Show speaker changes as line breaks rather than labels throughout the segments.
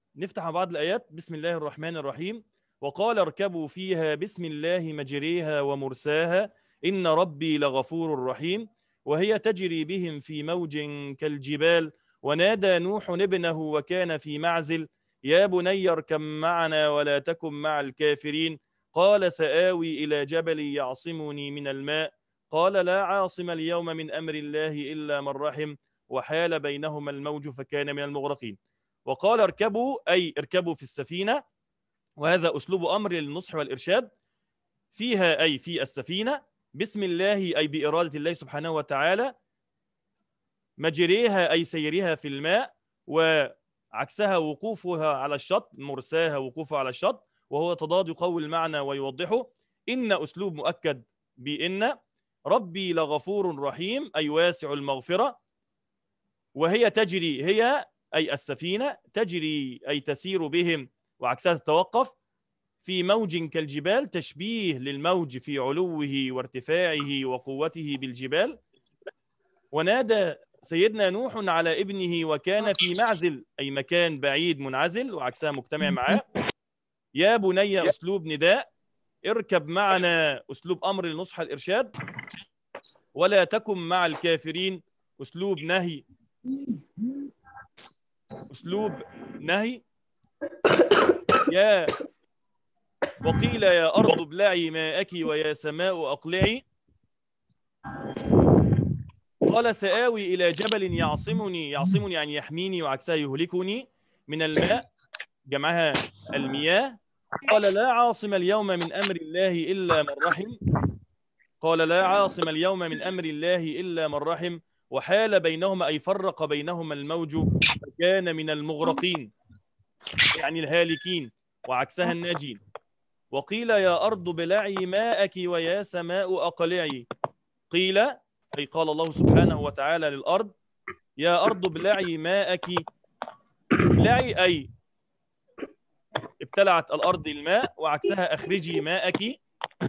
نفتح مع بعض الآيات. بسم الله الرحمن الرحيم. وقال اركبوا فيها بسم الله مجريها ومرساها إن ربي لغفور رحيم وهي تجري بهم في موج كالجبال ونادى نوح ابنه وكان في معزل يا بني اركب معنا ولا تكن مع الكافرين قال سآوي إلى جبل يعصمني من الماء قال لا عاصم اليوم من أمر الله إلا من رحم وحال بينهما الموج فكان من المغرقين. وقال اركبوا أي اركبوا في السفينة، وهذا أسلوب أمر للنصح والإرشاد. فيها أي في السفينة، بسم الله أي بإرادة الله سبحانه وتعالى، مجريها أي سيرها في الماء، وعكسها وقوفها على الشط، مرساها وقوفها على الشط، وهو تضاد يقوي المعنى ويوضحه. إن أسلوب مؤكد بإن. ربي لغفور رحيم أي واسع المغفرة. وهي تجري، هي أي السفينة، تجري أي تسير بهم وعكسها تتوقف، في موج كالجبال، تشبيه للموج في علوه وارتفاعه وقوته بالجبال. ونادى سيدنا نوح على ابنه وكان في معزل أي مكان بعيد منعزل وعكسها مجتمع معاه. يا بني أسلوب نداء، اركب معنا أسلوب أمر للنصح الإرشاد. ولا تكن مع الكافرين أسلوب نهي، أسلوب نهي. وقيل يا أرض ابلعي ماءك ويا سماء أقلعي قال سآوي إلى جبل يعصمني يعني يحميني وعكسها يهلكني من الماء، جمعها المياه. قال لا عاصم اليوم من أمر الله إلا من رحم، قال لا عاصم اليوم من أمر الله إلا من رحم وحال بينهما أي فرق بينهما الموج فكان من المغرقين يعني الهالكين وعكسها الناجين. وقيل يا أرض بلعي ماءك ويا سماء أقلعي. قيل أي قال الله سبحانه وتعالى للأرض يا أرض بلعي ماءك، بلعي أي ابتلعت الأرض الماء وعكسها أخرجي ماءك.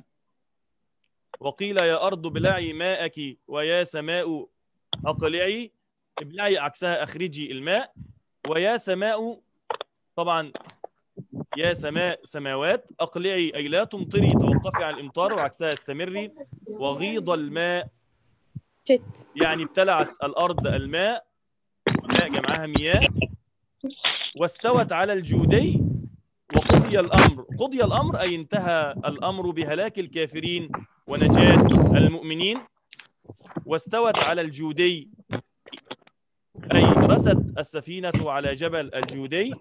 وقيل يا أرض بلعي ماءك ويا سماء أقلعي، ابلعي عكسها أخرجي الماء. ويا سماء طبعا يا سماء سماوات، أقلعي أي لا تمطري توقفي عن الإمطار وعكسها استمري. وغيض الماء يعني ابتلعت الأرض الماء، الماء جمعها مياه. واستوت على الجودي. وقضي الأمر، قضي الأمر أي انتهى الأمر بهلاك الكافرين ونجاة المؤمنين. واستوت على الجودي أي رست السفينة على جبل الجودي،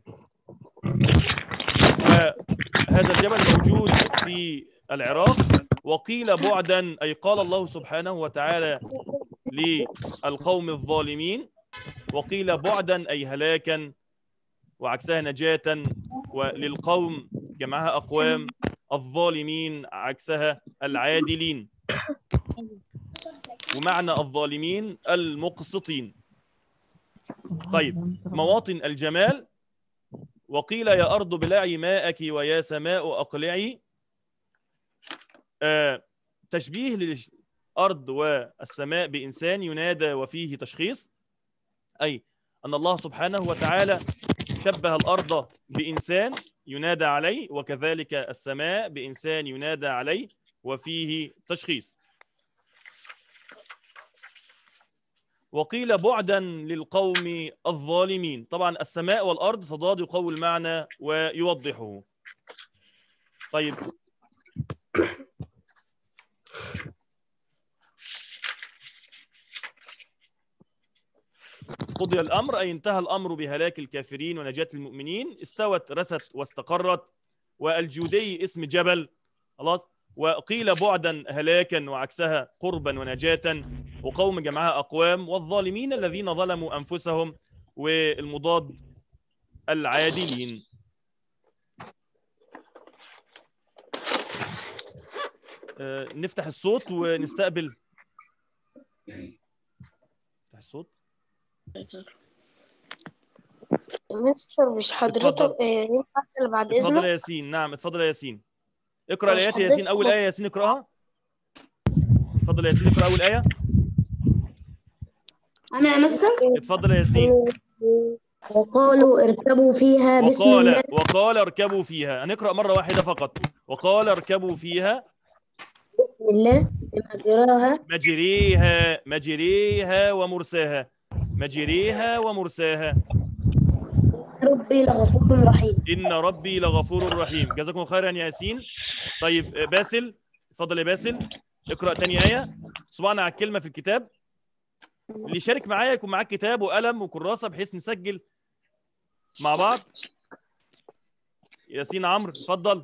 وهذا الجبل موجود في العراق. وقيل بعدا أي قال الله سبحانه وتعالى للقوم الظالمين وقيل بعدا أي هلاكا وعكسها نجاة. وللقوم جمعها أقوام، الظالمين عكسها العادلين، ومعنى الظالمين المقسطين. طيب مواطن الجمال. وقيل يا أرض بلعي ماءك ويا سماء أقلعي، تشبيه للأرض والسماء بإنسان ينادى وفيه تشخيص، أي أن الله سبحانه وتعالى شبه الأرض بإنسان ينادى عليه، وكذلك السماء بإنسان ينادى عليه وفيه تشخيص. وقيل بعدا للقوم الظالمين. طبعا السماء والأرض تضاد يقوي المعنى ويوضحه. طيب قضي الأمر أي انتهى الأمر بهلاك الكافرين ونجاة المؤمنين. استوت رست واستقرت. والجودي اسم جبل خلاص. وقيل بعدا هلاكا وعكسها قربا ونجاة. وقوم جمعها أقوام. والظالمين الذين ظلموا أنفسهم، والمضاد العادلين. نفتح الصوت ونستقبل. نفتح الصوت.
مستر مش حضرتك ينفع أسأل بعد إذنك؟
اتفضل يا ياسين. نعم اتفضل يا ياسين، اقرأ الآيات يا ياسين. أول آية يا ياسين اقرأها. اتفضل يا ياسين اقرأ أول آية.
أنا يا مستر.
اتفضل يا ياسين.
وقالوا اركبوا فيها بسم الله.
وقال اركبوا فيها، هنقرأ مرة واحدة فقط. وقال اركبوا فيها
بسم الله مجراها
مجريها ومرساها. مجريها ومرساها.
ربي لغفور رحيم.
إن ربي لغفور رحيم. جزاكم خيرا يا ياسين. طيب باسل، اتفضل يا باسل، اقرأ تاني آية. صبعنا على الكلمة في الكتاب. اللي يشارك معايا يكون معاك كتاب وقلم وكراسة بحيث نسجل مع بعض. ياسين عمرو اتفضل.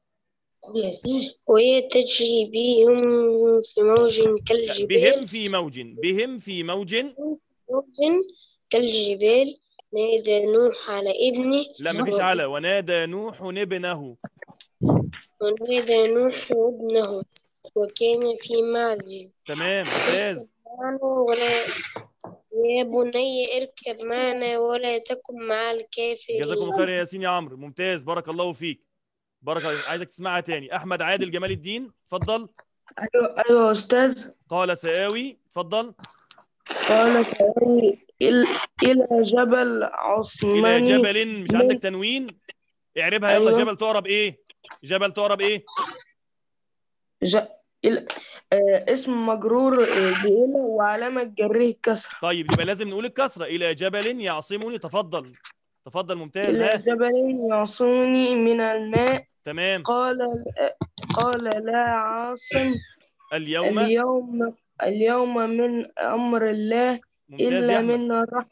وهي تجري بهم في موج
لا،
كالجبال.
بهم في موج.
موج كالجبال. نادى نوح على ابنه.
لا مفيش على. ونادى نوح ابنه.
ونادى نوح ابنه وكان في معزل.
تمام ممتاز.
ولا يا بني اركب معنا ولا تكن مع
جزاكم
الكافرين.
خير يا ياسين يا عمرو، ممتاز، بارك الله فيك. بارك الله. عايزك تسمعها تاني. احمد عادل جمال الدين اتفضل.
أيوة أيوة يا أستاذ.
قال سآوي اتفضل.
قال سآوي إلى جبل
الى
عصماني
جبل، مش عندك
من.
تنوين؟ اعربها يلا.
أيوة.
جبل تعرب ايه؟ جبل تعرب ايه؟
ج... إلى... اسم مجرور بإلى وعلامة جره كسر.
طيب يبقى لازم نقول الكسرة. الى جبل يعصمني. تفضل تفضل، ممتاز.
إلى
ها
جبل يعصمني من الماء.
تمام.
قال لا عاصم
اليوم.
اليوم من أمر الله
ممتاز يا احمد.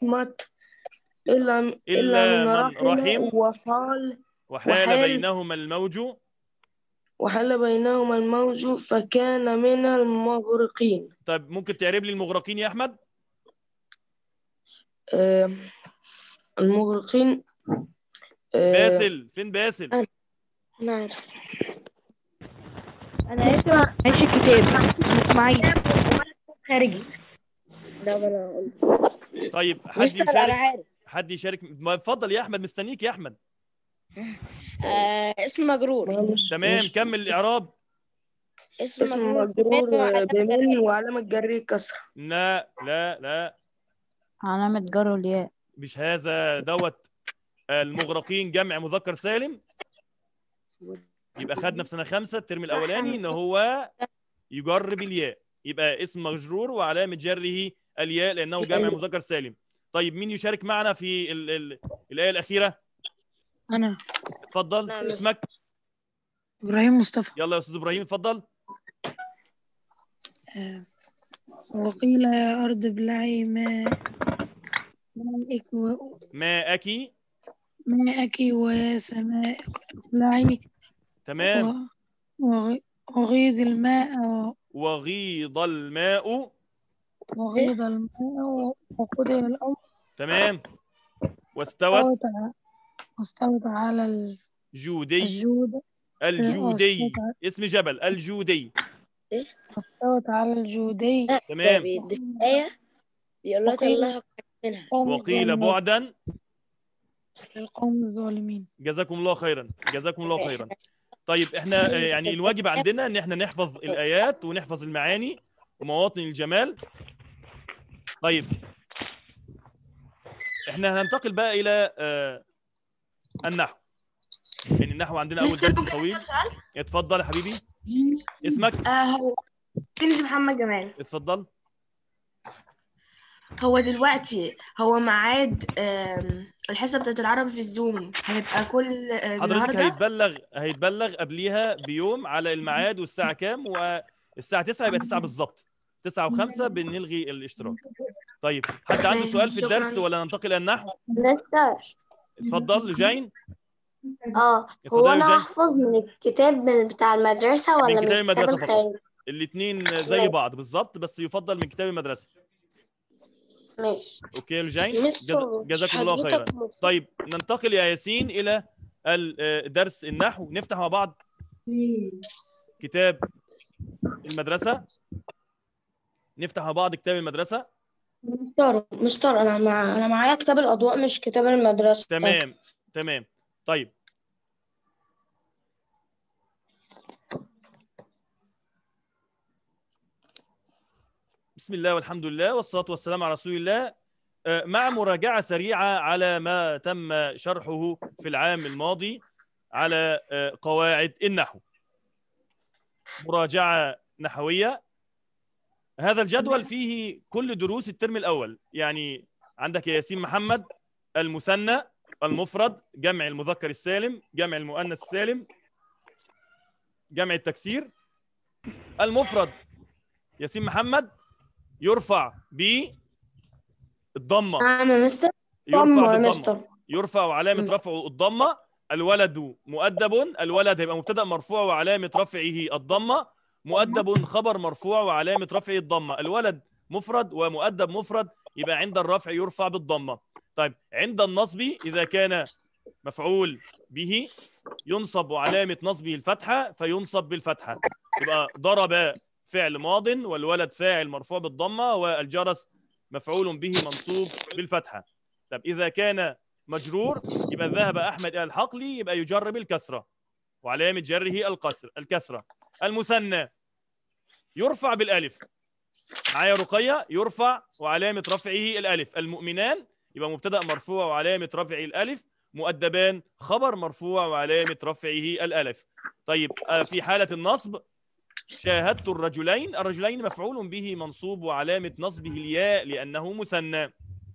إلا من
من
رحم.
رحم.
وحال
وحال بينهما الموج.
وحال بينهما الموج فكان من المغرقين.
طيب ممكن تعرب لي المغرقين يا احمد؟
المغرقين.
باسل فين باسل؟
أنا عارف.
انا لسه ماشي الكتاب مش معايا خارجي.
ده أنا أقول.
طيب حد
مستر أنا
يشارك؟
عارف.
حد يشارك؟ ما اتفضل يا احمد، مستنيك يا احمد.
اسم مجرور.
تمام كمل الاعراب.
اسم
اسم
مجرور
مجرور بمن وعلامة جره كسرة.
لا لا لا،
علامة جر الياء.
مش هذا دوت. المغرقين جمع مذكر سالم. يبقى خدنا في سنة 5 الترم الأولاني إن هو يجر بالياء، يبقى اسم مجرور وعلامة جره الياء لأنه جمع مذكر سالم. طيب مين يشارك معنا في الآية الأخيرة؟
أنا
اتفضل. اسمك؟
إبراهيم مصطفى.
يلا يا أستاذ إبراهيم اتفضل.
وقيل يا أرض ابلعي ماءك ويا سماء اقلعي.
تمام.
وغيض الماء
وغيض الماء.
وقضي الأمر.
تمام. واستوت
على
الجودي.
الجود.
اسم جبل الجودي.
واستوت على الجودي.
تمام.
آية بيقول لها طلعها منها.
وقيل بعدا
للقوم الظالمين.
جزاكم الله خيرا. جزاكم الله خيرا. طيب احنا يعني الواجب عندنا ان احنا نحفظ الايات ونحفظ المعاني ومواطن الجمال. طيب احنا هننتقل بقى الى النحو. يعني النحو عندنا اول درس طويل. اتفضل يا حبيبي. اسمك؟
هو كنزي محمد جمال.
اتفضل.
هو دلوقتي هو ميعاد الحصة بتاعت العربي في الزوم هتبقى كل
حضرتك
النهارده.
هيتبلغ قبليها بيوم على الميعاد والساعة كام، والساعة 9 يبقى 9 بالظبط. 9 و5 بنلغي الاشتراك. طيب حد عنده سؤال في الدرس ولا ننتقل الى النحو؟
مستر.
اتفضل جاين.
هو
اتفضل يا
انا
جاين.
هحفظ من الكتاب بتاع المدرسة ولا
من
من
كتاب
الكتاب
المدرسة فقط.
الخارجي؟
الاثنين زي بعض بالظبط، بس يفضل من كتاب المدرسة.
ماشي.
اوكي يا جاين. جزاكم الله خيرا. طيب ننتقل يا ياسين الى درس النحو. نفتح مع بعض كتاب المدرسة. نفتح مع بعض كتاب المدرسة.
مستر انا معايا كتاب الاضواء مش كتاب المدرسة.
تمام تمام. طيب بسم الله والحمد لله والصلاة والسلام على رسول الله. مع مراجعة سريعة على ما تم شرحه في العام الماضي على قواعد النحو. مراجعة نحوية. هذا الجدول فيه كل دروس الترم الأول، يعني عندك يا ياسين محمد المثنى، المفرد، جمع المذكر السالم، جمع المؤنث السالم، جمع التكسير. المفرد ياسين محمد يرفع بالضمة.
نعم يا مستر.
يرفع بالضمة، يرفع وعلامة رفعه الضمة. الولد مؤدب، الولد هيبقى مبتدأ مرفوع وعلامة رفعه الضمة. مؤدب خبر مرفوع وعلامة رفعه الضمة. الولد مفرد ومؤدب مفرد، يبقى عند الرفع يرفع بالضمة. طيب عند النصب إذا كان مفعول به ينصب وعلامة نصبه الفتحة فينصب بالفتحة. يبقى ضرب فعل ماض والولد فاعل مرفوع بالضمة والجرس مفعول به منصوب بالفتحة. طب إذا كان مجرور يبقى ذهب أحمد إلى الحقل، يبقى يجر بالكسرة وعلامة جره الكسرة. المثنى يرفع بالألف. معايا رقية؟ يرفع وعلامة رفعه الألف. المؤمنان يبقى مبتدأ مرفوع وعلامة رفعه الألف. مؤدبان خبر مرفوع وعلامة رفعه الألف. طيب في حالة النصب شاهدت الرجلين. الرجلين مفعول به منصوب وعلامة نصبه الياء لأنه مثنى.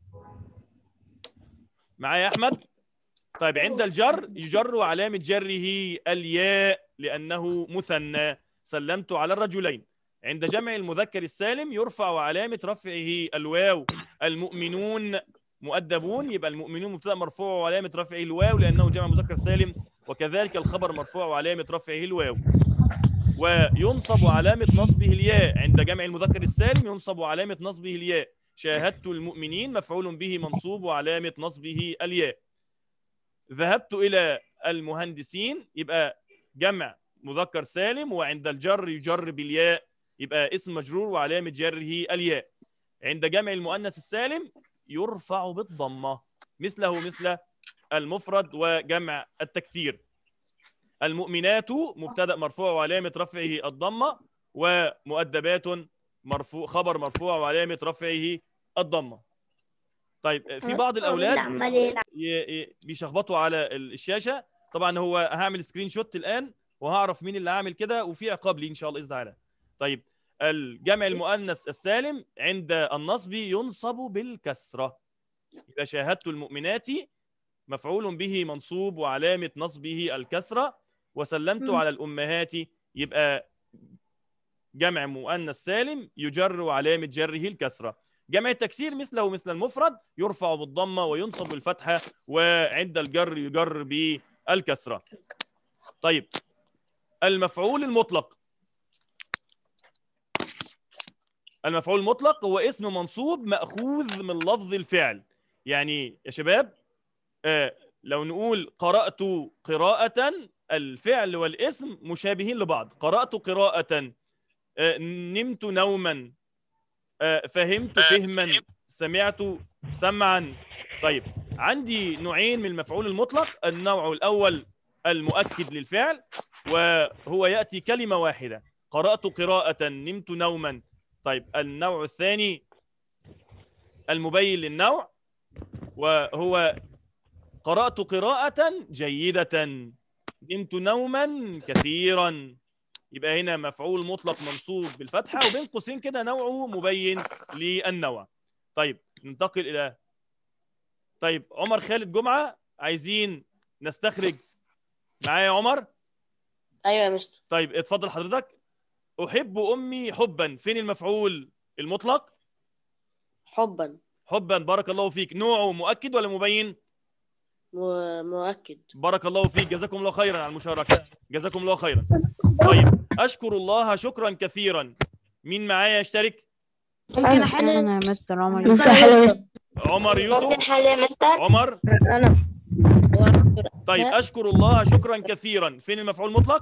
معايا يا أحمد؟ طيب عند الجر يجر وعلامة جره الياء لأنه مثنى. سلمت على الرجلين. عند جمع المذكر السالم يرفع وعلامة رفعه الواو. المؤمنون مؤدبون، يبقى المؤمنون مبتدأ مرفوع وعلامة رفعه الواو لأنه جمع مذكر سالم، وكذلك الخبر مرفوع وعلامة رفعه الواو. وينصب وعلامة نصبه الياء. عند جمع المذكر السالم ينصب وعلامة نصبه الياء. شاهدت المؤمنين مفعول به منصوب وعلامة نصبه الياء. ذهبت إلى المهندسين يبقى جمع مذكر سالم وعند الجر يجر بالياء، يبقى اسم مجرور وعلامة جره الياء. عند جمع المؤنث السالم يرفع بالضمة مثله مثل المفرد وجمع التكسير. المؤمنات مبتدأ مرفوع وعلامة رفعه الضمة، ومؤدبات مرفوع خبر مرفوع وعلامة رفعه الضمة. طيب في بعض الأولاد بيشخبطوا على الشاشة. طبعا هو هعمل سكرين شوت الآن وهعرف مين اللي عامل كده وفي عقاب لي إن شاء الله إذن تعالى. طيب الجمع المؤنث السالم عند النصب ينصب بالكسرة. إذا شاهدت المؤمنات مفعول به منصوب وعلامة نصبه الكسرة. وسلمت على الأمهات يبقى جمع مؤنث سالم يجر وعلامة جره الكسرة. جمع التكسير مثله مثل المفرد يرفع بالضمة وينصب بالفتحة، وعند الجر يجر بالكسرة. طيب المفعول المطلق. المفعول المطلق هو اسم منصوب مأخوذ من لفظ الفعل. يعني يا شباب لو نقول قرأت قراءة، الفعل والاسم مشابهين لبعض. قرأت قراءة، نمت نوما، فهمت فهما، سمعت سمعا. طيب عندي نوعين من المفعول المطلق. النوع الأول المؤكد للفعل وهو يأتي كلمة واحدة، قرأت قراءة، نمت نوما. طيب النوع الثاني المبين للنوع وهو قرأت قراءة جيدة، نمت نوما كثيرا. يبقى هنا مفعول مطلق منصوب بالفتحة وبين قوسين كده نوعه مبين للنوع. طيب ننتقل إلى طيب عمر خالد جمعة، عايزين نستخرج معايا يا عمر.
أيوة يا مستر.
طيب اتفضل حضرتك. أحب أمي حبا، فين المفعول المطلق؟
حبا.
حبا، بارك الله فيك. نوعه مؤكد ولا مبين؟
مؤكد.
بارك الله فيك، جزاكم الله خيرا على المشاركة، جزاكم الله خيرا. طيب أشكر الله شكرا كثيرا. مين معايا يشترك؟
ممكن أحل؟
أنا يا مستر عمر.
عمر يوسف.
ممكن حل يا مستر؟
عمر.
أنا.
طيب أشكر الله شكرا كثيرا، فين المفعول المطلق؟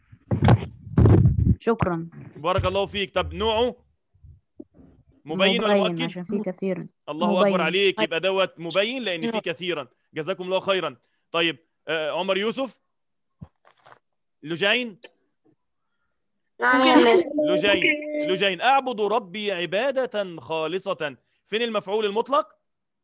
شكرا.
بارك الله فيك. طب نوعه مبين ولا مؤكد؟
عشان فيه كثيرا.
الله
مبين.
أكبر عليك، يبقى دوت مبين لأن فيه كثيرا، جزاكم الله خيرا. طيب عمر يوسف. لجين. لجين أعبد ربي عبادة خالصة، فين المفعول المطلق؟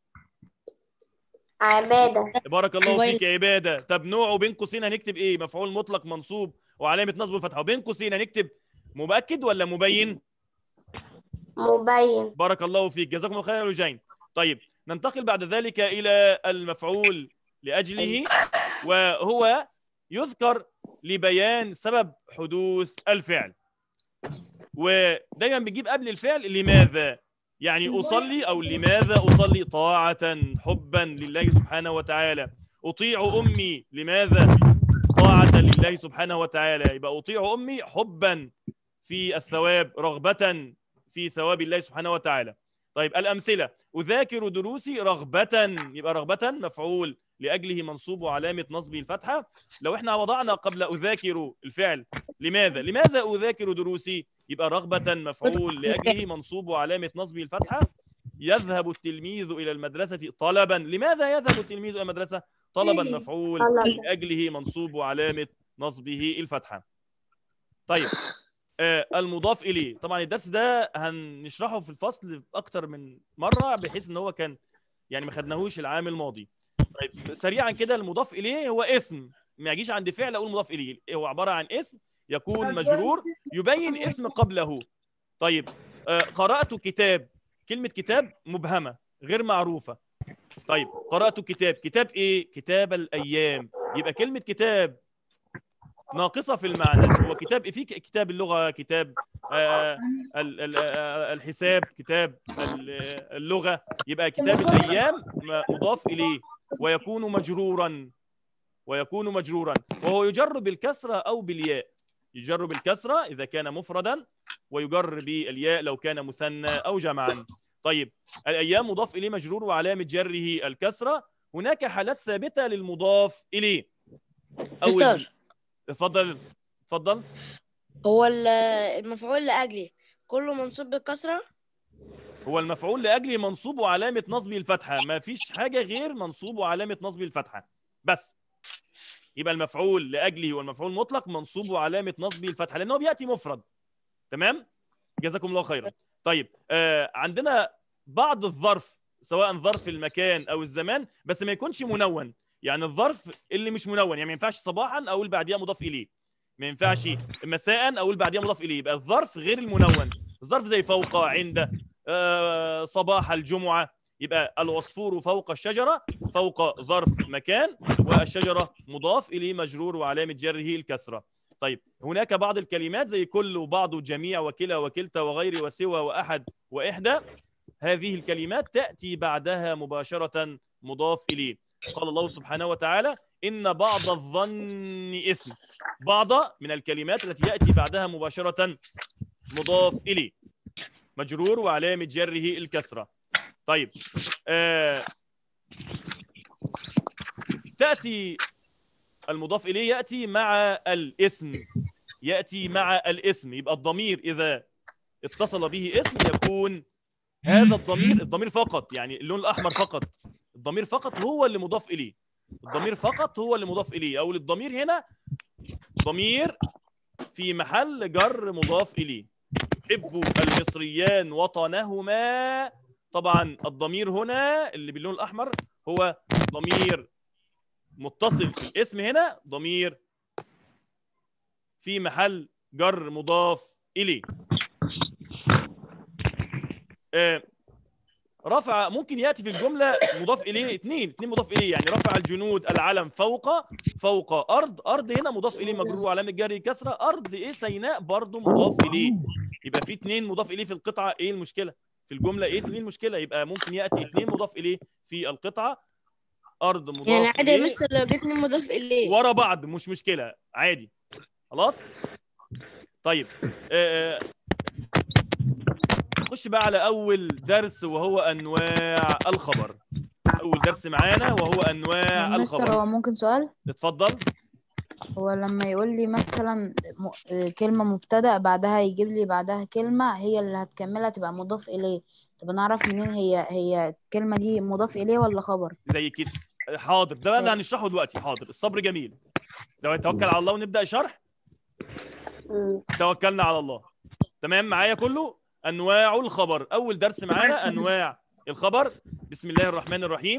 عبادة.
بارك الله
موبايل.
فيك يا عباده. طب نوعه بين قوسين هنكتب ايه؟ مفعول مطلق منصوب وعلامه نصبه الفتحه، وبين قوسين هنكتب مؤكد ولا مبين؟
مبين.
بارك الله فيك، جزاكم الله خيرا يا لجين. طيب ننتقل بعد ذلك الى المفعول لاجله، وهو يذكر لبيان سبب حدوث الفعل، ودايما بنجيب قبل الفعل لماذا، يعني أصلي أو لماذا أصلي طاعة حبا لله سبحانه وتعالى. أطيع أمي لماذا؟ طاعة لله سبحانه وتعالى. يبقى أطيع أمي حبا في الثواب، رغبة في ثواب الله سبحانه وتعالى. طيب الأمثلة: أذاكر دروسي رغبة، يبقى رغبة مفعول لأجله منصوب وعلامة نصبه الفتحة. لو احنا وضعنا قبل أذاكر الفعل لماذا أذاكر دروسي، يبقى رغبة مفعول لأجله منصوب وعلامة نصبه الفتحة. يذهب التلميذ إلى المدرسة طلبا، لماذا يذهب التلميذ إلى المدرسة؟ طلبا مفعول لأجله منصوب وعلامة نصبه الفتحة. طيب المضاف إليه، طبعا الدرس ده هنشرحه في الفصل أكتر من مرة بحيث إن هو كان يعني ما خدناهوش العام الماضي. طيب سريعا كده، المضاف إليه هو اسم، ما يجيش عند فعل أقول مضاف إليه، هو عبارة عن اسم يكون مجرور يبين اسم قبله. طيب قرأت كتاب، كلمة كتاب مبهمة غير معروفة. طيب قرأت كتاب، كتاب إيه؟ كتاب الأيام، يبقى كلمة كتاب ناقصة في المعنى. هو كتاب إيه؟ في كتاب اللغة، كتاب الحساب، كتاب اللغة، يبقى كتاب الأيام مضاف إليه ويكون مجرورا، وهو يجر بالكسرة أو بالياء. يجر بالكسرة إذا كان مفردا، ويجر بالياء لو كان مثنى أو جمعا. طيب الأيام مضاف إليه مجرور وعلامة جره الكسرة. هناك حالات ثابتة للمضاف إليه.
مستر،
اتفضل.
هو المفعول لأجله كله منصوب بالكسرة؟
هو المفعول لأجله منصوب وعلامة نصبه الفتحة، ما فيش حاجة غير منصوب وعلامة نصبه الفتحة بس. يبقى المفعول لأجله والمفعول مطلق منصوب وعلامة نصبه الفتحة لأنه بيأتي مفرد. تمام؟ جزاكم الله خيرا. طيب عندنا بعض الظرف، سواء ظرف المكان أو الزمان، بس ما يكونش منون. يعني الظرف اللي مش منون، يعني ما ينفعش صباحا أقول بعديها مضاف إليه، ما ينفعش مساء أقول بعديها مضاف إليه، يبقى الظرف غير المنون. الظرف زي فوق، عند، صباح الجمعة. يبقى العصفور فوق الشجرة، فوق ظرف مكان، والشجرة مضاف إليه مجرور وعلامة جره الكسرة. طيب هناك بعض الكلمات زي كل وبعض وجميع وكلا وكلتا وغير وسوى وأحد وإحدى، هذه الكلمات تأتي بعدها مباشرة مضاف إليه. قال الله سبحانه وتعالى: إن بعض الظن إثم. بعض من الكلمات التي يأتي بعدها مباشرة مضاف إليه مجرور وعلامة جره الكسرة. طيب تأتي المضاف إليه يأتي مع الاسم، يبقى الضمير إذا اتصل به اسم يكون هذا الضمير فقط، يعني اللون الأحمر فقط، الضمير فقط هو اللي مضاف إليه، أو الضمير هنا ضمير في محل جر مضاف إليه. حب المصريان وطنهما، طبعا الضمير هنا اللي باللون الأحمر هو ضمير متصل في الاسم، هنا ضمير في محل جر مضاف إليه. رفع ممكن يأتي في الجملة مضاف إليه اثنين مضاف إليه، يعني رفع الجنود العلم فوق أرض هنا مضاف إليه مجرور وعلامة جره كسرة. أرض إيه؟ سيناء برضو مضاف إليه. يبقى في اثنين مضاف إليه في القطعة، إيه المشكلة؟ في الجملة إيه المشكلة؟ يبقى ممكن يأتي اثنين مضاف إليه في القطعة. أرض مضاف
يعني عادي
إليه
يا مستر لو جيت مضاف إليه
ورا بعض مش مشكلة، عادي خلاص. طيب نخش بقى على أول درس وهو أنواع الخبر. أول درس معانا وهو أنواع
مستر،
الخبر.
هو ممكن سؤال؟
اتفضل.
هو لما يقول لي مثلا كلمة مبتدأ بعدها يجيب لي بعدها كلمة هي اللي هتكملها تبقى مضاف إليه، طب أنا أعرف منين هي الكلمة دي مضاف إليه ولا خبر؟
زي كده. حاضر، ده بقى اللي هنشرحه دلوقتي. حاضر، الصبر جميل. توكل على الله ونبدأ شرح. توكلنا على الله. تمام معايا كله؟ أنواع الخبر. أول درس معانا أنواع الخبر. بسم الله الرحمن الرحيم.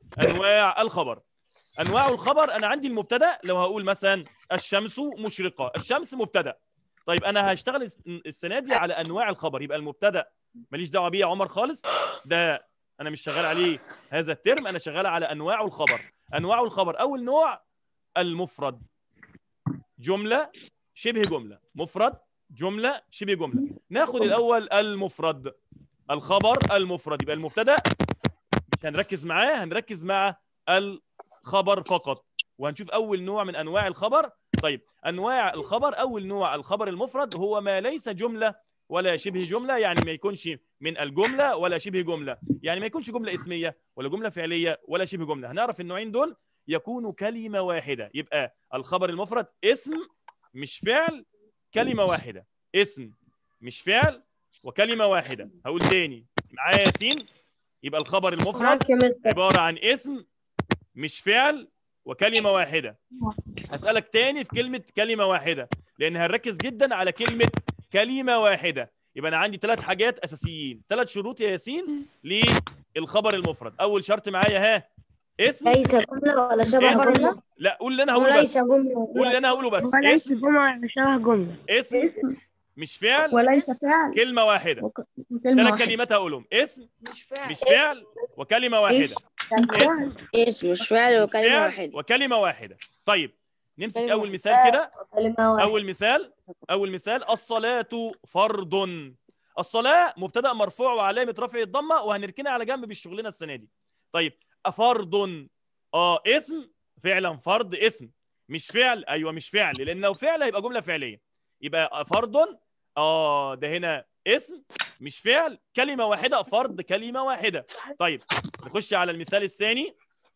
انواع الخبر. انواع الخبر انا عندي المبتدا، لو هقول مثلا الشمس مشرقه، الشمس مبتدا. طيب انا هشتغل السنه دي على انواع الخبر، يبقى المبتدا ماليش دعوه بيه يا عمر خالص، ده انا مش شغال عليه هذا الترم، انا شغال على انواع الخبر. انواع الخبر اول نوع المفرد، جمله شبه جمله، مفرد جمله شبه جمله. ناخد الاول المفرد، الخبر المفرد. يبقى المبتدا مش هنركز معاه، هنركز مع الخبر فقط، وهنشوف اول نوع من انواع الخبر. طيب انواع الخبر، اول نوع الخبر المفرد هو ما ليس جمله ولا شبه جمله، يعني ما يكونش من الجمله ولا شبه جمله، يعني ما يكونش جمله اسميه ولا جمله فعليه ولا شبه جمله. هنعرف النوعين دول يكونوا كلمه واحده. يبقى الخبر المفرد اسم مش فعل، كلمه واحده، اسم مش فعل وكلمه واحده. هقول تاني معايا ياسين، يبقى الخبر المفرد عباره عن اسم مش فعل وكلمه واحده. هسألك تاني في كلمة كلمة واحدة، لأن هنركز جدا على كلمة كلمة واحدة. يبقى أنا عندي 3 حاجات أساسيين، 3 شروط يا ياسين للخبر المفرد. أول شرط معايا ها، اسم
ليس جملة ولا شبه جملة.
لا قول اللي أنا هقوله بس،
وليس جملة
قول اللي أنا هقوله بس.
وليس
اسم
جملة ولا شبه جملة.
اسم مش فعل
وليس فعل
كلمة واحدة.
وكلمة
3
واحدة.
كلمات هقولهم، اسم
مش فعل.
مش فعل وكلمة واحدة. اسم
اسم مش فعل وكلمة
فعل
واحدة.
وكلمة واحدة. طيب نمسك
كلمة
أول مثال كده. أول مثال الصلاة فرض. الصلاة مبتدأ مرفوع وعلامة رفع الضمة، وهنركنها على جنب بالشغلنا السنة دي. طيب فرض اسم، فعلا فرض اسم، مش فعل. أيوه مش فعل، لأن لو فعل هيبقى جملة فعلية. يبقى فرض ده هنا اسم مش فعل، كلمة واحدة، فرض كلمة واحدة. طيب نخش على المثال الثاني.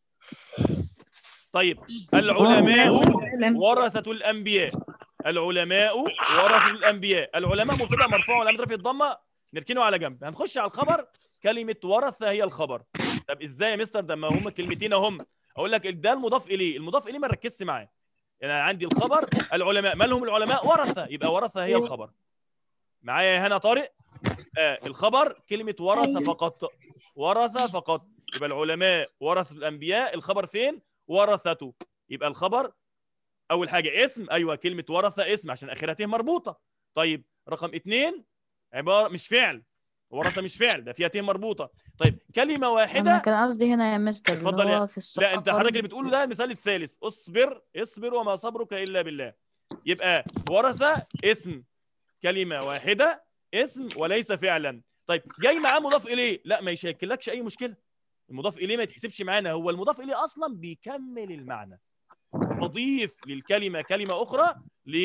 طيب العلماء ورثة الأنبياء. العلماء ورثة الأنبياء. العلماء مبتدأ مرفوع وعلامة رفع الضمة، نركنه على جنب. هنخش على الخبر، كلمة ورثة هي الخبر. طب ازاي يا مستر ده ما هم كلمتين اهم؟ اقول لك ده المضاف اليه، المضاف اليه ما نركزش معاه. يعني انا عندي الخبر العلماء، مالهم العلماء؟ ورثة، يبقى ورثة هي الخبر. معايا يا هنا طارق؟ الخبر كلمة ورثة فقط، ورثة فقط. يبقى العلماء ورثة الأنبياء، الخبر فين؟ ورثته. يبقى الخبر أول حاجة اسم، أيوة كلمة ورثة اسم عشان آخرها ت مربوطة. طيب رقم 2 عبارة مش فعل، ورثة مش فعل، ده فيها ت مربوطة. طيب كلمة واحدة.
انا كان قصدي هنا يا مستر
اتفضل
اللي
يا
هو في الصلاة
لا انت حضرتك اللي بتقوله ده المثال الثالث، اصبر وما صبرك إلا بالله. يبقى ورثة اسم، كلمة واحدة اسم وليس فعلا. طيب جاي معاه مضاف إليه، لا ما يشكلكش أي مشكلة، المضاف إليه ما يتحسبش معانا، هو المضاف إليه أصلا بيكمل المعنى، أضيف للكلمة كلمة أخرى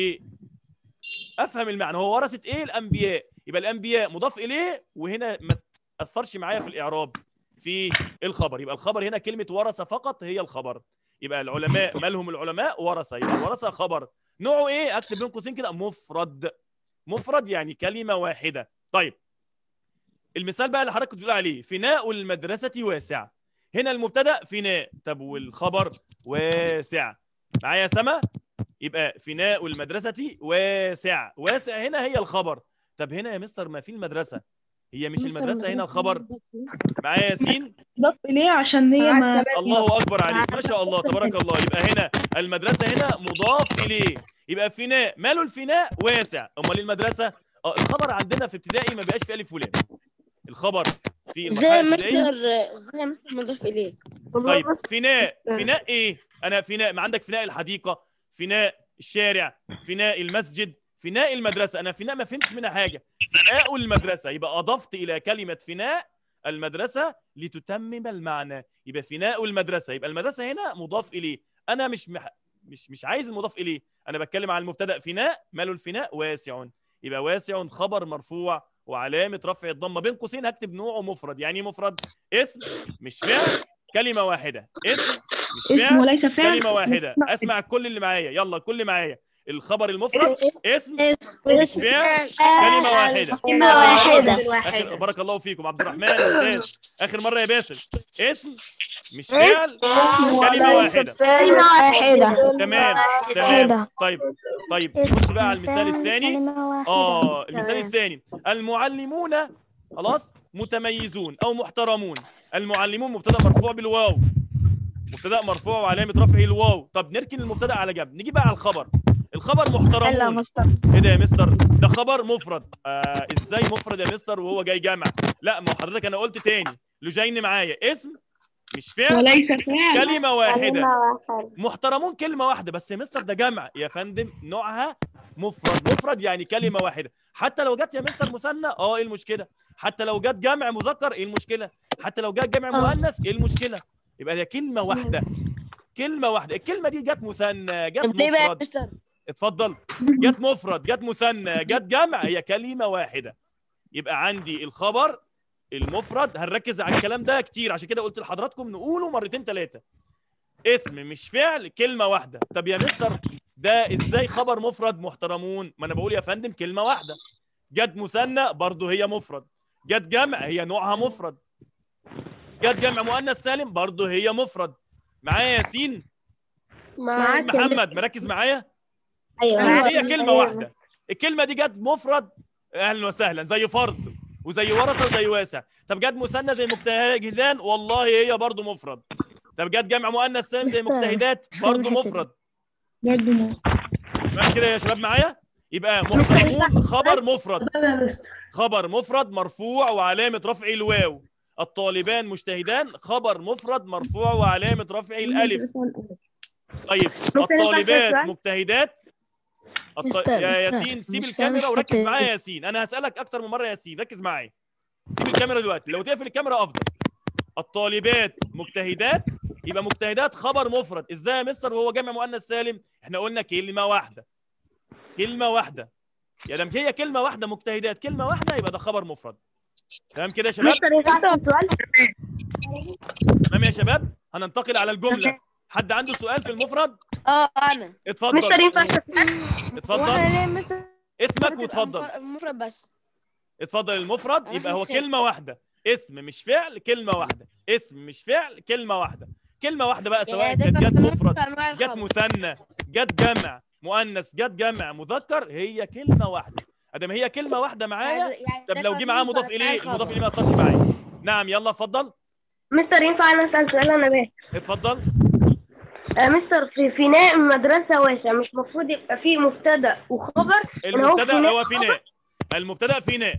لأفهم المعنى. هو ورثة إيه؟ الأنبياء، يبقى الأنبياء مضاف إليه، وهنا ما تأثرش معايا في الإعراب في الخبر. يبقى الخبر هنا كلمة ورثة فقط هي الخبر. يبقى العلماء مالهم العلماء؟ ورثة، يبقى الورثة خبر. نوعه إيه؟ أكتب بين قوسين كده مفرد. مفرد يعني كلمة واحدة. طيب المثال بقى اللي حضرتك بتقول عليه، فناء المدرسة واسع. هنا المبتدأ فناء، طب والخبر واسع. معايا سما؟ يبقى فناء المدرسة واسع، واسع هنا هي الخبر. طب هنا يا مستر ما في المدرسة، هي مش المدرسة هنا الخبر. معايا ياسين؟
ضاف إليه عشان هي ما
الله أكبر عليك، ما شاء الله تبارك الله. يبقى هنا المدرسة هنا مضاف إليه، يبقى فناء، ماله الفناء؟ واسع. أمال المدرسة الخبر عندنا في ابتدائي ما بقاش في ألف ولام، الخبر في المرحلة الابتدائية
ازاي مستر مضاف إليه؟
طيب فناء إيه؟ أنا فناء، ما عندك فناء الحديقة، فناء الشارع، فناء المسجد، فناء المدرسة. أنا فناء ما فهمتش منها حاجة، فناء المدرسة، يبقى أضفت إلى كلمة فناء المدرسة لتتمم المعنى، يبقى فناء المدرسة. يبقى المدرسة هنا مضاف إليه، أنا مش عايز المضاف إليه، أنا بتكلم عن المبتدأ فناء، ماله الفناء؟ واسع. يبقى واسع خبر مرفوع وعلامة رفع الضمة، بين قوسين هكتب نوعه مفرد. يعني مفرد اسم مش فعل، كلمة واحدة، اسم مش فعل
وليس فعل
كلمة واحدة. أسمع كل اللي معايا، يلا كل معايا. الخبر المفرد اسم مش فعل كلمة واحدة. بارك الله فيكم عبد الرحمن ممتاز. آخر مرة يا باسل، اسم مش فعل كلمة واحدة. تمام. طيب نخش بقى على المثال الثاني. المثال الثاني المعلمون خلاص متميزون أو محترمون. المعلمون مبتدأ مرفوع بالواو، مبتدا مرفوع وعلامه رفعه الواو. طب نركن المبتدا على جنب، نيجي بقى على الخبر. الخبر محترمون. ايه ده يا مستر؟ ده خبر مفرد. ازاي مفرد يا مستر وهو جاي جمع؟ لا، ما هو حضرتك انا قلت تاني لجين معايا اسم مش فعل
وليس فعل.
كلمه واحده.
كلمة واحدة.
محترمون كلمه واحده بس يا مستر، ده جمع يا فندم، نوعها مفرد. مفرد يعني كلمه واحده. حتى لو جت يا مستر مثنى ايه المشكله؟ حتى لو جت جمع مذكر ايه المشكله؟ حتى لو جت جمع مؤنث ايه المشكله؟ يبقى هي كلمه واحده. كلمه واحده. الكلمه دي جت مثنى، جت
طب ليه بقى يا
مفرد.
مستر؟
اتفضل. جت مفرد، جت مثنى، جت جمع، هي كلمه واحده. يبقى عندي الخبر المفرد، هنركز على الكلام ده كتير، عشان كده قلت لحضراتكم نقوله مرتين ثلاثه. اسم مش فعل كلمه واحده. طب يا مستر ده ازاي خبر مفرد محترمون؟ ما انا بقول يا فندم كلمه واحده. جت مثنى برضه هي مفرد. جت جمع هي نوعها مفرد. جت جمع مؤنث سالم برضه هي مفرد. معايا ياسين؟
معاك.
محمد مركز معايا؟
ايوه.
هي كلمه واحده. الكلمه دي جت مفرد، اهلا وسهلا، زي فرد وزي ورثه وزي واسع. طب جت مثنى زي مجتهدان، والله هي برضه مفرد. طب جت جمع مؤنث سالم زي مجتهدات، برضه مفرد. تمام كده يا شباب معايا؟ يبقى محترمون خبر مفرد. خبر مفرد مرفوع وعلامه رفعه الواو. الطالبان مجتهدان خبر مفرد مرفوع وعلامه رفعه الالف. طيب الطالبات مجتهدات. يا ياسين سيب الكاميرا وركز معايا يا ياسين، انا هسألك اكتر من مره يا ياسين، ركز معايا. سيب الكاميرا دلوقتي، لو تقفل الكاميرا افضل. الطالبات مجتهدات، يبقى مجتهدات خبر مفرد. ازاي يا مستر وهو جمع مؤنث سالم؟ احنا قلنا كلمه واحده. كلمه واحده. يا دام هي كلمه واحده مجتهدات كلمه واحده، يبقى ده خبر مفرد. تمام كده يا شباب؟ تمام يا شباب؟ هننتقل على الجمله. حد عنده سؤال في المفرد؟
انا.
اتفضل. اتفضل.
وانا ليه مستر؟
اسمك واتفضل.
مفرد بس.
اتفضل. المفرد يبقى هو كلمه واحده. اسم مش فعل كلمه واحده. اسم مش فعل كلمه واحده. كلمه واحده بقى، سواء كانت جت مفرد، جت مثنى، جت جمع مؤنث، جت جمع مذكر، هي كلمه واحده. ادام هي كلمه واحده معايا. طب لو جه معاه مضاف اليه، المضاف اليه ما اثرش معايا. نعم يلا اتفضل.
مستر ينفع انا اسال سؤال انا بيه؟
اتفضل.
مستر في فناء مدرسة واسع مش المفروض يبقى فيه مبتدأ وخبر؟
المبتدأ هو فناء. المبتدأ فناء.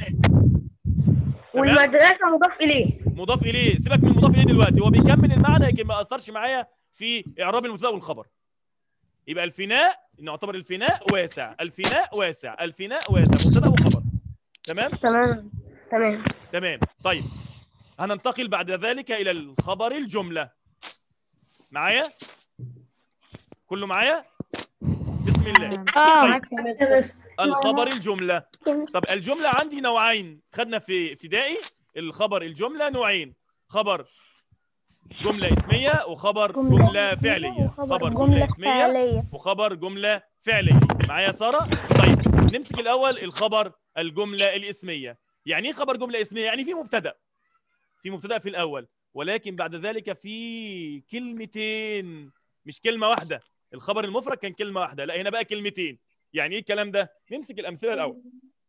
والمدرسة مضاف إليه.
مضاف إليه، سيبك من المضاف إليه دلوقتي، هو بيكمل المعنى لكن ما أثرش معايا في إعراب المبتدأ والخبر. يبقى الفناء نعتبر الفناء واسع، الفناء واسع، الفناء واسع، مبتدأ وخبر. تمام؟
تمام. تمام.
تمام. طيب هننتقل بعد ذلك إلى الخبر الجملة. معايا؟ كله معايا؟ بسم الله. طيب. الخبر الجملة. طب الجملة عندي نوعين، خدنا في ابتدائي الخبر الجملة نوعين، خبر جملة اسمية وخبر جملة فعلية. خبر جملة اسمية وخبر جملة فعلية. معايا سارة؟ طيب نمسك الأول الخبر الجملة الاسمية. يعني ايه خبر جملة اسمية؟ يعني في مبتدأ. في مبتدأ في الأول، ولكن بعد ذلك في كلمتين، مش كلمة واحدة. الخبر المفرد كان كلمة واحدة، لا هنا بقى كلمتين. يعني ايه الكلام ده؟ نمسك الأمثلة الأول.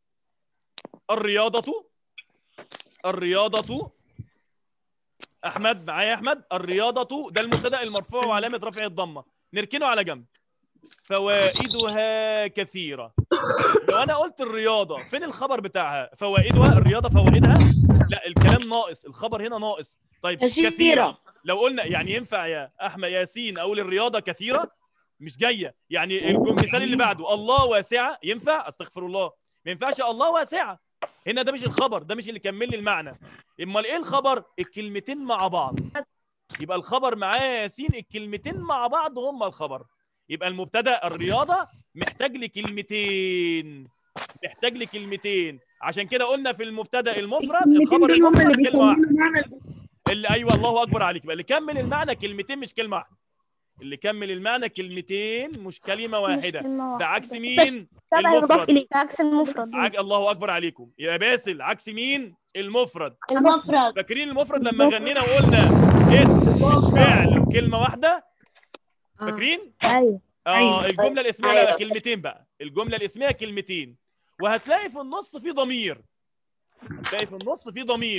الرياضة. أحمد معايا؟ أحمد. الرياضة ده المبتدأ المرفوع وعلامة رفعه الضمة، نركنه على جنب. فوائدها كثيرة. لو أنا قلت الرياضة فين الخبر بتاعها؟ فوائدها. الرياضة فوائدها؟ لا الكلام ناقص، الخبر هنا ناقص. طيب كثيرة. لو قلنا يعني ينفع يا أحمد ياسين أقول الرياضة كثيرة؟ مش جاية. يعني المثال اللي بعده الله واسعة، ينفع؟ استغفر الله، ما ينفعش الله واسعة. هنا ده مش الخبر، ده مش اللي كمل لي المعنى. امال ايه الخبر؟ الكلمتين مع بعض. يبقى الخبر معايا يا ياسين الكلمتين مع بعض هم الخبر. يبقى المبتدا الرياضه محتاج لي كلمتين، محتاج لي كلمتين. عشان كده قلنا في المبتدا المفرد الخبر المفرد كلمه واحده. اللي ايوه الله اكبر عليك بقى، اللي كمل المعنى كلمتين مش كلمه واحده. اللي كمل المعنى كلمتين مش كلمه واحده. ده عكس مين؟ المفرد.
عكس المفرد.
الله اكبر عليكم يا باسل. عكس مين؟ المفرد.
المفرد.
فاكرين المفرد لما غنينا وقلنا اسم مش فعل كلمه واحده؟ فاكرين؟
ايوه.
الجمله الاسميه لا كلمتين بقى. الجمله الاسميه كلمتين، وهتلاقي في النص في ضمير. هتلاقي في النص في ضمير.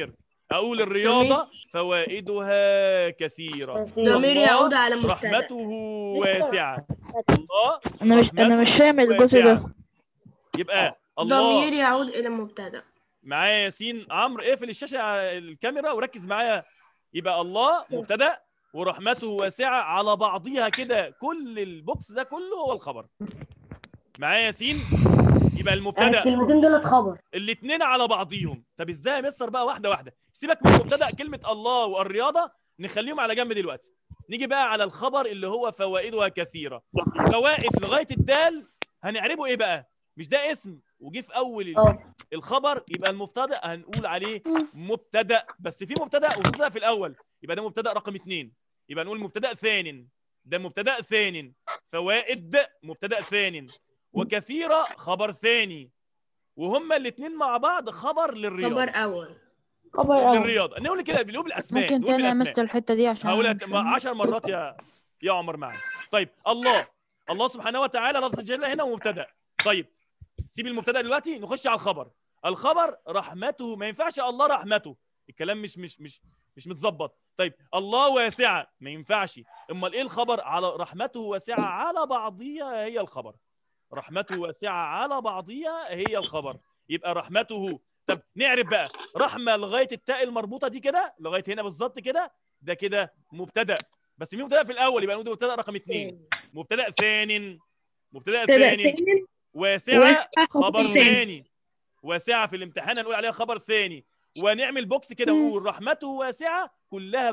اقول الرياضه فوائدها كثيره،
ضمير يعود على
الله
مبتدأ.
رحمته واسعه. الله
انا مش فاهم الجزء ده.
يبقى الله
ضمير يعود إلى مبتدأ.
معايا ياسين عمرو، اقفل الشاشه على الكاميرا وركز معايا. يبقى الله مبتدا ورحمته واسعه على بعضيها كده، كل البوكس ده كله هو الخبر. معايا ياسين؟ يبقى المبتدا
الكلمتين دول خبر،
الاثنين على بعضيهم. طب ازاي يا مستر بقى؟ واحده واحده، سيبك من المبتدا كلمه الله والرياضه نخليهم على جنب دلوقتي. نيجي بقى على الخبر اللي هو فوائدها كثيره. فوائد لغايه الدال هنعربه ايه بقى؟ مش ده اسم وجي في اول الخبر، يبقى المبتدا هنقول عليه مبتدا، بس في مبتدا ومبتدا في الاول، يبقى ده مبتدا رقم 2. يبقى نقول مبتدا ثان، ده مبتدا ثان. فوائد مبتدا ثان، وكثيره خبر ثاني، وهما الاثنين مع بعض خبر للرياضه.
خبر أول.
للرياضه. نقول كده بنقول بالاسماء.
ممكن تاني يا مستر الحتة دي عشان
هقولها
أنا مش فاهمة.
10 مرات يا عمر معايا. طيب الله سبحانه وتعالى لفظ الجلاله هنا ومبتدا. طيب سيب المبتدا دلوقتي، نخش على الخبر. الخبر رحمته، ما ينفعش الله رحمته، الكلام مش متظبط. طيب الله واسعه، ما ينفعش. امال ايه الخبر؟ على رحمته واسعه على بعضيها هي الخبر. رحمته واسعه على بعضيها هي الخبر، يبقى رحمته. طب نعرف بقى رحمه لغايه التاء المربوطه دي كده، لغايه هنا بالظبط كده، ده كده مبتدا، بس في مبتدا في الاول، يبقى نقول مبتدا رقم 2. مبتدا ثاني، مبتدا ثاني. واسعه خبر ثاني، واسعه في الامتحان هنقول عليها خبر ثاني. ونعمل بوكس كده ونقول رحمته واسعه كلها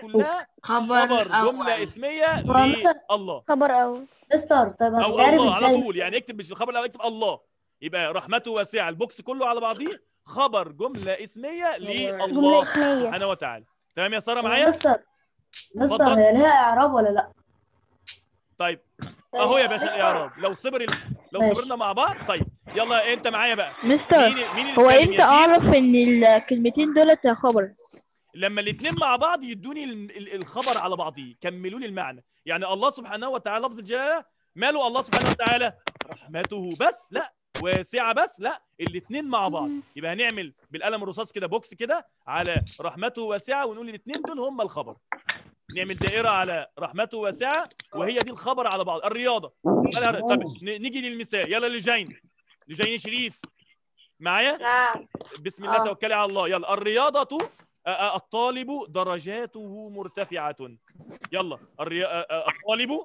خبر جمله اسميه لله.
خبر اول مستر. طيب
او الله على طول، يعني اكتب مش الخبر الاول، اكتب الله. يبقى رحمته واسعه البوكس كله على بعضيه خبر جمله اسميه لله سبحانه وتعالى. تمام يا ساره معايا؟
مستر هي ليها اعراب ولا لا؟
طيب اهو يا باشا الاعراب، لو صبرنا مع بعض. طيب يلا انت معايا بقى.
مستر
مين
هو امتى اعرف ان الكلمتين دولت خبر؟
لما الاثنين مع بعض يدوني الخبر على بعضيه، كملوا لي المعنى. يعني الله سبحانه وتعالى لفظ الجلاله، ماله الله سبحانه وتعالى؟ رحمته بس لا، واسعه بس لا، الاثنين مع بعض. يبقى هنعمل بالقلم الرصاص كده بوكس كده على رحمته واسعه، ونقول الاثنين دول هم الخبر. نعمل دائره على رحمته واسعه وهي دي الخبر على بعض. الرياضه. طب نيجي للمثال. يلا لجين شريف معايا؟ بسم الله توكلي على الله. يلا الرياضه الطالب درجاته مرتفعه. يلا الطالب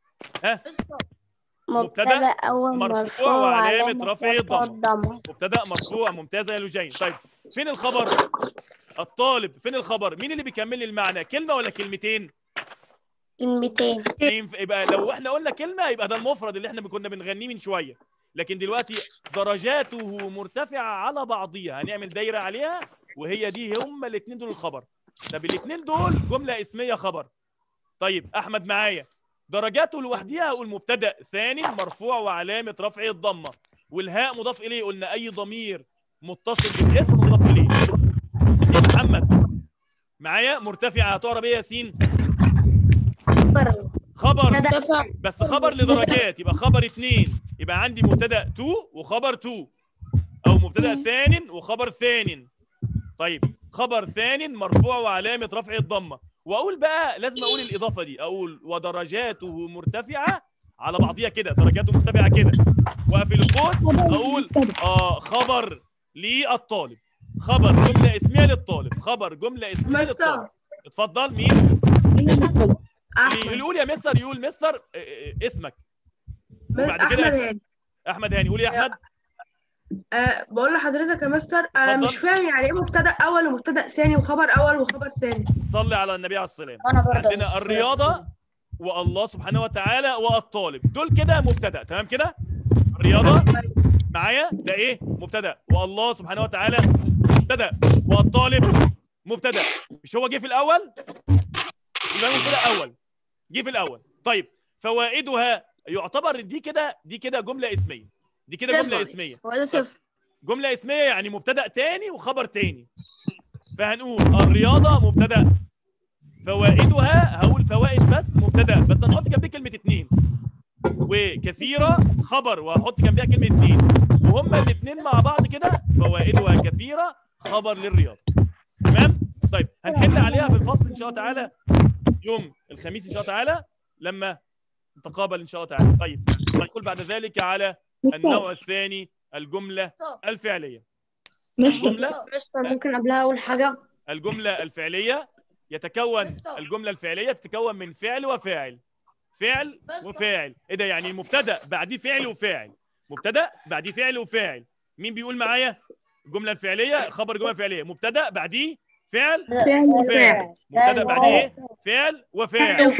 مبتدا اول
مرفوع وعلامه رفعه الضمه. مبتدا مرفوع. ممتازه يا لجين. طيب فين الخبر؟ الطالب. فين الخبر؟ مين اللي بيكمل لي المعنى؟ كلمه ولا كلمتين؟
كلمتين.
يبقى لو احنا قلنا كلمه يبقى ده المفرد اللي احنا كنا بنغنيه من شويه، لكن دلوقتي درجاته مرتفعه على بعضيها، هنعمل دايره عليها وهي دي هم الاثنين دول الخبر. طب الاثنين دول جمله اسميه خبر. طيب احمد معايا. درجاته لوحديها اقول مبتدا ثاني مرفوع وعلامه رفعه الضمه، والهاء مضاف اليه، قلنا اي ضمير متصل بالاسم مضاف اليه. ياسين محمد معايا. مرتفعه هتعرب ايه يا ياسين؟ خبر بس خبر لدرجات، يبقى خبر 2. يبقى عندي مبتدا 2 وخبر 2، او مبتدا ثان وخبر ثان. طيب خبر ثان مرفوع وعلامه رفع الضمه. واقول بقى لازم اقول الاضافه دي، اقول ودرجاته مرتفعه على بعضيها كده، درجاته مرتفعه كده، واقفل القوس اقول خبر للطالب، خبر جمله اسميه للطالب، خبر جمله اسميه للطالب. اتفضل. مين يقول يا مستر؟ يقول مستر اسمك وبعد كده احمد هاني. قول يا احمد.
بقول لحضرتك يا مستر انا مش فاهم يعني ايه مبتدا اول ومبتدا ثاني وخبر اول وخبر ثاني.
صلي على النبي عليه الصلاه والسلام. عندنا الرياضه والله سبحانه وتعالى والطالب، دول كده مبتدا. تمام كده؟ الرياضه معايا ده ايه؟ مبتدا، والله سبحانه وتعالى مبتدا، والطالب مبتدا. مش هو جه في الاول؟ يبقى مبتدا اول جه في الاول. طيب فوائدها يعتبر دي كده جمله اسميه، دي كده جمله اسميه.
هو ده صفر.
جمله اسميه يعني مبتدا تاني وخبر تاني. فهنقول الرياضه مبتدا، فوائدها هقول فوائد بس مبتدا، بس هنحط جنبيه كلمه 2. وكثيره خبر وهحط جنبيها كلمه 2، وهما الاثنين مع بعض كده فوائدها كثيره خبر للرياضه. تمام؟ طيب هنحل عليها في الفصل ان شاء الله تعالى يوم الخميس ان شاء الله تعالى لما نتقابل ان شاء الله تعالى. طيب ندخل بعد ذلك على النوع الثاني، الجمله الفعليه. الجمله
ممكن قبلها أقول حاجة؟
الجمله الفعليه الجمله الفعليه تتكون من فعل وفاعل. فعل وفاعل. ايه ده؟ يعني المبتدا بعديه فعل وفاعل. مبتدا بعديه فعل وفاعل. مين بيقول معايا؟ الجمله الفعليه خبر جمله فعليه، مبتدا بعديه فعل وفاعل. مبتدا بعديه ايه؟ فعل وفاعل.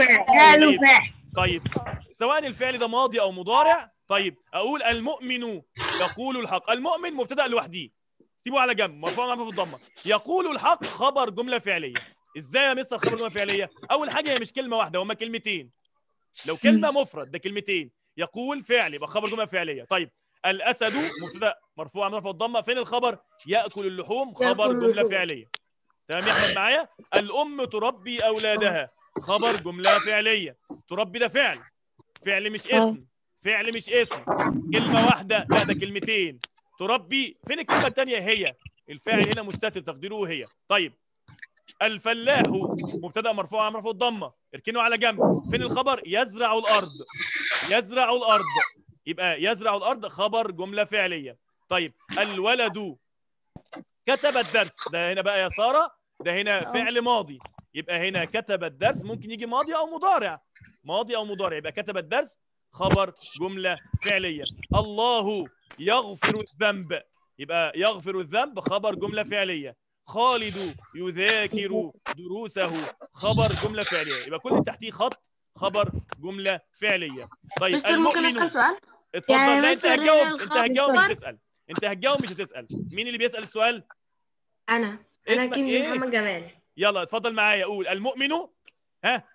طيب سواء الفعل ده ماضي او مضارع. طيب اقول المؤمن يقول الحق. المؤمن مبتدا لوحديه، سيبوه على جنب، مرفوع في الضمه. يقول الحق خبر جمله فعليه. ازاي يا مستر خبر جمله فعليه؟ اول حاجه هي مش كلمه واحده، هما كلمتين. لو كلمه مفرد ده كلمتين. يقول فعل يبقى خبر جمله فعليه. طيب الاسد مبتدا مرفوع مرفوع الضمه. فين الخبر؟ ياكل اللحوم خبر جمله فعليه. تمام يا احمد معايا؟ الام تربي اولادها خبر جمله فعليه. تربي ده فعل، فعل مش اسم، فعل مش اسم. كلمه واحده لا ده كلمتين. تربي فين الكلمه الثانيه؟ هي. الفاعل هنا مستتر تقديره هي. طيب الفلاح مبتدا مرفوع مرفوع الضمه، اركنه على جنب. فين الخبر؟ يزرع الارض. يزرع الارض يبقى يزرع الارض خبر جمله فعليه. طيب الولد كتب الدرس، ده هنا بقى يا ساره ده هنا فعل ماضي، يبقى هنا كتب الدرس ممكن يجي ماضي او مضارع. ماضي او مضارع يبقى كتب الدرس خبر جمله فعليه. الله يغفر الذنب يبقى يغفر الذنب خبر جمله فعليه. خالد يذاكر دروسه خبر جمله فعليه. يبقى كل اللي تحتيه خط خبر جمله فعليه. طيب
مستر ممكن اسال سؤال؟
اتفضل. لا انت هتجاوب مش هتسال. انت هتجاوب مش هتسال. مين اللي بيسال السؤال؟
انا كنت محمد جمال.
يلا اتفضل معايا. قول المؤمن ها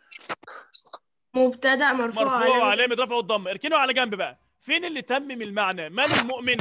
مبتدا مرفوع
وعلامه رفعه الضمه. اركنه على جنب بقى. فين اللي تمم المعنى؟ من المؤمن؟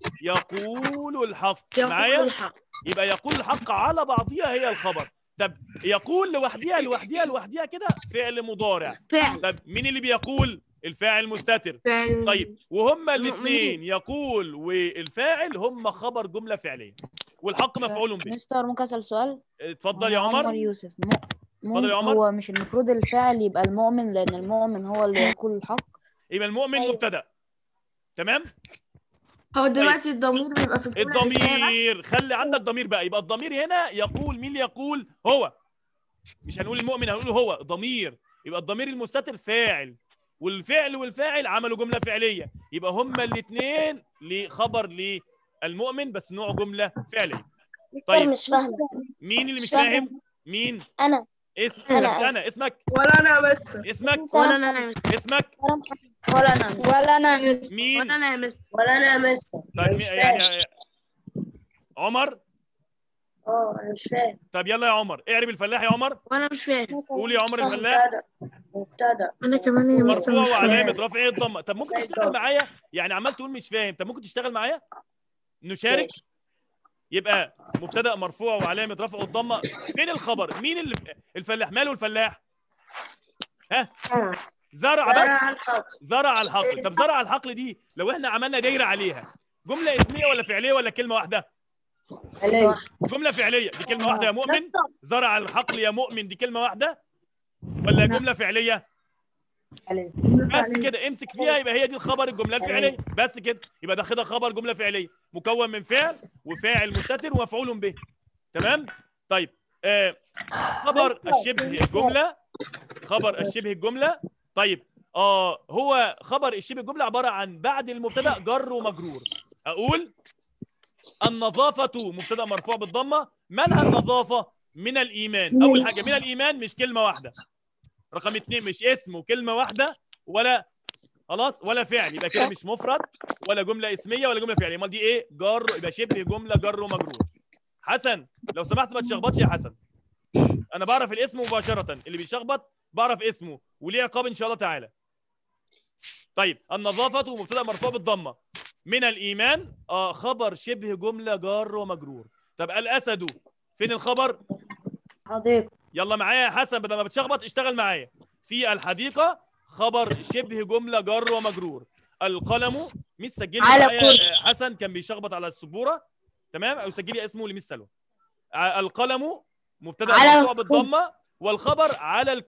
يقول الحق. معايا؟ يبقى يقول الحق على بعضها هي الخبر. طب يقول لوحديها كده فعل مضارع.
فعل.
طب مين اللي بيقول؟ الفاعل مستتر. طيب وهما الاثنين يقول والفاعل هم خبر جمله فعليه والحق مفعول به.
مستر ممكن اسال سؤال؟
اتفضل يا عمر.
يوسف.
اتفضل يا عمر.
هو مش المفروض الفاعل يبقى المؤمن لان المؤمن هو اللي يقول الحق؟
يبقى المؤمن مبتدا. تمام.
هو دلوقتي الضمير بيبقى في
الضمير. خلي عندك ضمير بقى. يبقى الضمير هنا يقول. مين اللي يقول؟ هو. مش هنقول المؤمن، هنقول هو ضمير. يبقى الضمير المستتر فاعل، والفعل والفاعل عملوا جمله فعليه. يبقى هما الاثنين لخبر للمؤمن بس نوع جمله فعليه. طيب
مش فاهمه.
مين اللي مش فاهم؟ مين؟
انا.
مش انا. اسمك؟
ولا انا يا مستر.
اسمك؟
ولا انا يا مستر.
اسمك؟
ولا أنا
مين؟
ولا انا يا مستر.
ولا أنا يا مستر.
طيب يعني عمر؟
أنا مش فاهم.
طب يلا يا عمر اعرب الفلاح يا عمر.
وانا مش فاهم.
قول يا عمر الفلاح.
مبتدأ.
انا كمان يا مستر
مرفوع
مش
وعلامه
فاهم.
رفعه الضمه. طب ممكن تشتغل معايا؟ يعني عمال تقول مش فاهم. طب ممكن تشتغل معايا نشارك؟ يبقى مبتدا مرفوع وعلامه رفعه الضمه. فين الخبر؟ مين اللي الفلاح؟ ماله الفلاح؟ ها؟ زرع بس. زرع الحقل. طب زرع الحقل دي لو احنا عملنا دايره عليها جمله اسميه ولا فعليه ولا كلمه واحده؟ جمله فعليه. دي كلمه واحده يا مؤمن. زرع الحقل يا مؤمن دي كلمه واحده ولا جمله فعليه؟ بس كده امسك فيها. يبقى هي دي الخبر الجمله الفعليه بس كده. يبقى ده كده خبر جمله فعليه مكون من فعل وفاعل مستتر ومفعول به. تمام. طيب خبر الشبه الجمله. خبر الشبه الجمله. طيب هو خبر الشبه الجمله عباره عن بعد المبتدا جر ومجرور. اقول النظافه مبتدا مرفوع بالضمه. مالها النظافه؟ من الايمان. اول حاجه من الايمان مش كلمه واحده. رقم 2 مش اسم وكلمه واحده ولا خلاص ولا فعل. يبقى كده مش مفرد ولا جمله اسميه ولا جمله فعليه. امال دي ايه؟ جر. يبقى شبه جمله جر ومجرور. حسن لو سمحت ما تشخبطش يا حسن. انا بعرف الاسم مباشره. اللي بيشخبط بعرف اسمه وليه عقاب ان شاء الله تعالى. طيب النظافه مبتدا مرفوع بالضمه. من الايمان خبر شبه جمله جار ومجرور. طب الاسد فين الخبر؟
حديقة.
يلا معايا يا حسن بدل ما بتشخبط اشتغل معايا. في الحديقه خبر شبه جمله جار ومجرور. القلم مش سجلي معايا حسن كان بيشخبط على السبوره. تمام. او سجلي اسمه لميس سلوى. القلم مبتدا
على
مرفوع بالضمه والخبر على